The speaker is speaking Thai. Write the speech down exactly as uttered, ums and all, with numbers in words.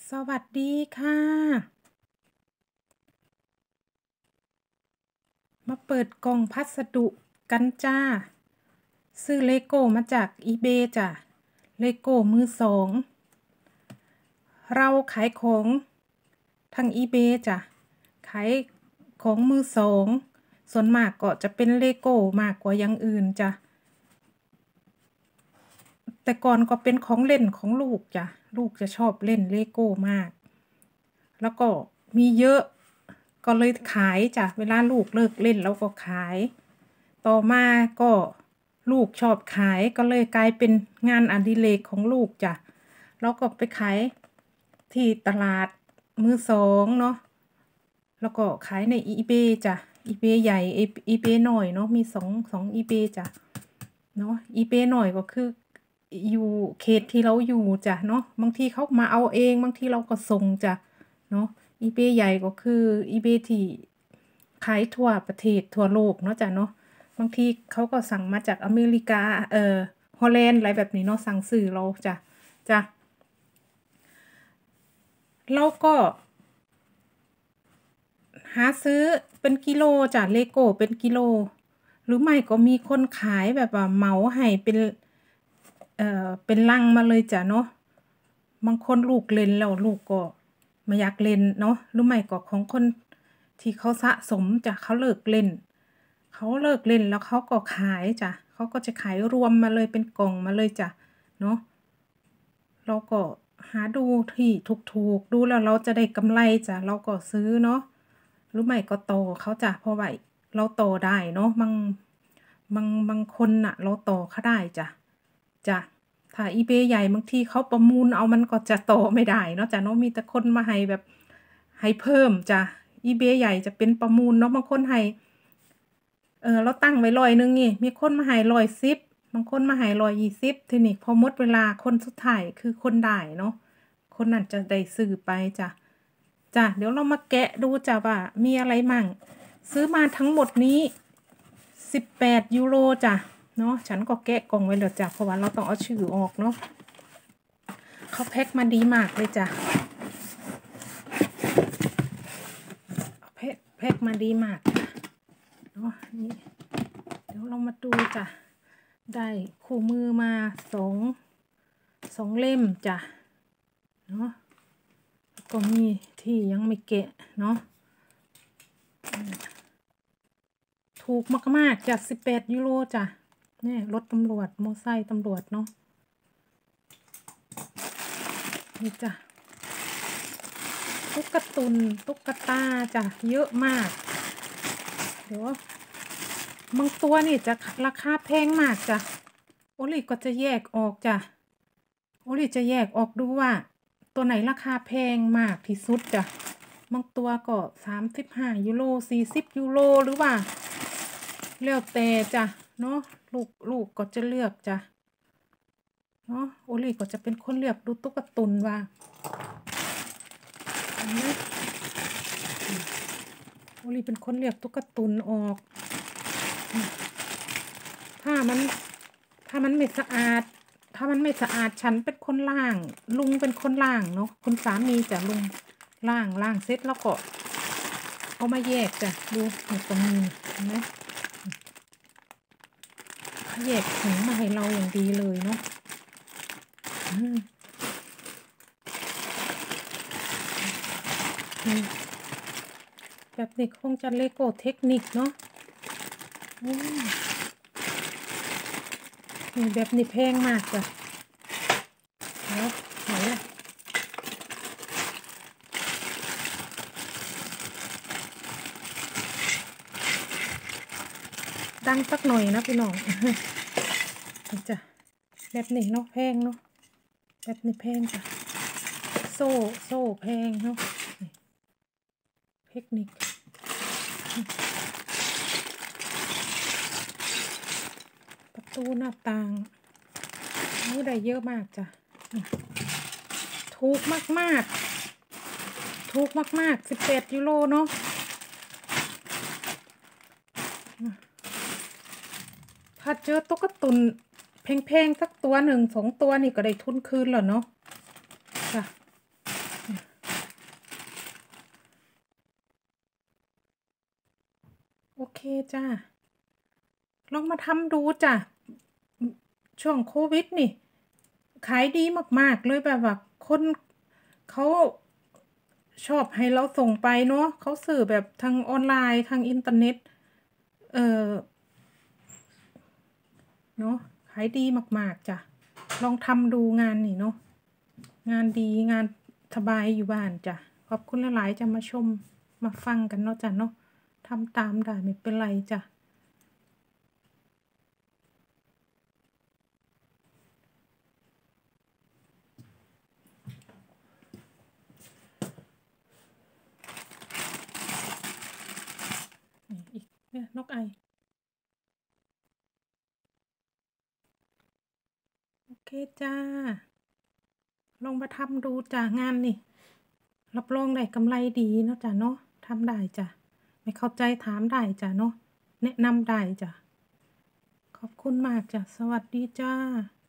สวัสดีค่ะ มาเปิดกล่องพัสดุกันจ้า ซื้อเลโก้มาจาก อีเบย์ จ้ะ เลโก้มือสอง เราขายของทาง อีเบย์ จ้ะ ขายของมือสอง ส่วนมากก็จะเป็นเลโก้มากกว่าอย่างอื่นจ้ะ แต่ก่อนก็เป็นของเล่นของลูกจ้ะ ลูกจะชอบเล่นเลโก้มาก แล้วก็มีเยอะก็เลยขายจ้ะ เวลาลูกเลิกเล่นเราก็ขาย ต่อมาก็ลูกชอบขายก็เลยกลายเป็นงานอดิเรกของลูกจ้ะ แล้วก็ไปขายที่ตลาดมือสองเนาะ แล้วก็ขายใน อีเบย์ จ้ะ อีเบย์ ใหญ่ อีเบย์ น้อยเนาะ มีสอง สอง อีเบย์ จ้ะ เนาะ อีเบย์ น้อยก็คืออยู่เขตที่เราอยู่จ้ะเนาะ บางทีเขามาเอาเอง บางทีเราก็ส่งจ้ะ เนาะ อีเบย์ ใหญ่ก็คือ อีเบย์ ที่ขายทั่วประเทศทั่วโลกเนาะจ้ะเนาะ บางทีเขาก็สั่งมาจากอเมริกา เอ่อ ฮอลแลนด์อะไรแบบนี้เนาะ สั่งซื้อเราจ้ะ จ้ะ แล้วก็หาซื้อเป็นกิโลจ้ะ เลโก้เป็นกิโล หรือไม่ก็มีคนขายแบบว่าเหมาให้เป็น เอ่อ เป็นลังมาเลยจ้ะเนาะ บางคนลูกเล่นแล้วลูกก็ไม่อยากเล่นเนาะ หรือไม่ก็ของคนที่เขาสะสมจ้ะ เขาเลิกเล่น เขาเลิกเล่นแล้วเขาก็ขายจ้ะ เขาก็จะขายรวมมาเลยเป็นกล่องมาเลยจ้ะ เนาะ เราก็หาดูที่ถูกๆ ดูแล้วเราจะได้กำไรจ้ะ เราก็ซื้อเนาะ หรือไม่ก็ต่อเขาจ้ะ เพราะว่าเราต่อได้เนาะ บาง บาง บางคนน่ะเราต่อเขาได้จ้ะ จ้ะ ถ้า อีเบย์ ใหญ่บางทีเขาประมูลเอามันก็จะต่อไม่ได้เนาะจ้ะเนาะ มีแต่คนมาให้แบบให้เพิ่มจ้ะ อีเบย์ ใหญ่จะเป็นประมูลเนาะ บางคนให้ เอ่อ เราตั้งไว้ร้อยหนึ่งนี่ มีคนมาให้ร้อยสิบ บางคนมาให้ร้อยยี่สิบ ทีนี้พอหมดเวลาคนสุดท้ายคือคนได้เนาะ คนนั้นจะได้ซื้อไปจ้ะ จ้ะ เดี๋ยวเรามาแกะดูจ้ะว่ามีอะไรมั่ง ซื้อมาทั้งหมดนี้สิบแปดยูโรจ้ะ เนาะ ฉันก็แกะกล่องไว้แล้วจ้ะ เพราะว่าเราต้องเอาชื่อออกเนาะ เขาแพ็คมาดีมากเลยจ้ะ แพ็ค แพ็คมาดีมากเนาะ นี่ เดี๋ยวเรามาดูจ้ะ ได้คู่มือมาสอง สองเล่มจ้ะ เนาะ ก็มีที่ยังไม่แกะเนาะ ถูกมากๆจ้ะ สิบแปดยูโรจ้ะ นี่รถตำรวจ มอไซค์ตำรวจเนาะ นี่จ้ะ ตุ๊กตุน ตุ๊กตาจ้ะ เยอะมาก เดี๋ยวบางตัวนี่จะราคาแพงมากจ้ะ โอลิก็จะแยกออกจ้ะ โอลิจะแยกออกดูว่าตัวไหนราคาแพงมากที่สุดจ้ะ บางตัวก็สามสิบห้ายูโร สี่สิบยูโร หรือว่าแล้วแต่จ้ะ เนาะ ลูก ลูกก็จะเลือกจ้ะ เนาะ โอลิก็จะเป็นคนเลือกดูตุ๊กตุนว่า เห็นไหม โอลิเป็นคนเลือกตุ๊กตุนออก ถ้ามัน ถ้ามันไม่สะอาด ถ้ามันไม่สะอาดฉันเป็นคนล้าง ลุงเป็นคนล้างเนาะ คุณสามีจ้ะลุงล้าง ล้างเสร็จแล้วก็เอามาแยกจ้ะ ดูนี่ตรงนี้เห็นไหม เขาแยกถุงมาให้เราอย่างดีเลยเนาะ อืม นี่ แบบนี้คงจะเลโก้เทคนิคเนาะ อืม นี่แบบนี้แพงมากจ้ะ เนาะ ไหนล่ะ ดังสักหน่อยนะพี่น้อง นี่จ้ะ แบบนี้เนาะแพงเนาะ แบบนี้แพงจ้ะ โซ่ โซ่แพงเนาะ เทคนิค ประตูหน้าต่างนี่ได้เยอะมากจ้ะ ถูกมากๆ ถูกมากๆ สิบแปดยูโรเนาะ ถ้าเจอตุ๊กตุนแพงๆสักตัวหนึ่ง สองตัวนี่ก็ได้ทุนคืนแล้วเนาะ จ้ะเคจ้าลองมาทำดูจ้ะช่วงโควิดนี่ขายดีมากๆเลยแบบว่าคนเขาชอบให้เราส่งไปเนาะเขาสื่อแบบทางออนไลน์ทางอินเทอร์เน็ตเออเนาะขายดีมากๆจ้ะลองทำดูงานนี่เนาะงานดีงานสบายอยู่บ้านจ้ะขอบคุณหลายๆจะมาชมมาฟังกันเนาะจ้ะเนาะทำตามได้ไม่เป็นไรจ้ะอีกเนี่ยนกไอโอเคจ้าลองมาทำดูจ้ะงานนี่รับรองได้กำไรดีเนาะจ้ะเนาะทำได้จ้ะไม่เข้าใจถามได้จ้ะเนาะแนะนำได้จ้ะขอบคุณมากจ้ะสวัสดีจ้า